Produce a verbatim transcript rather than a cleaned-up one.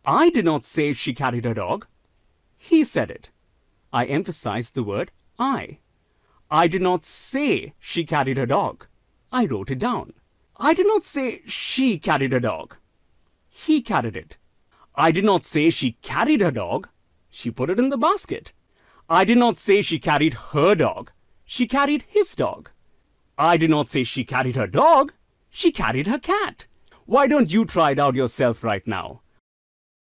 I did not say she carried her dog. He said it. I emphasized the word I. I did not say she carried her dog. I wrote it down. I did not say she carried her dog. He carried it. I did not say she carried her dog. She put it in the basket. I did not say she carried her dog. She carried his dog. I did not say she carried her dog. She carried her cat. Why don't you try it out yourself right now?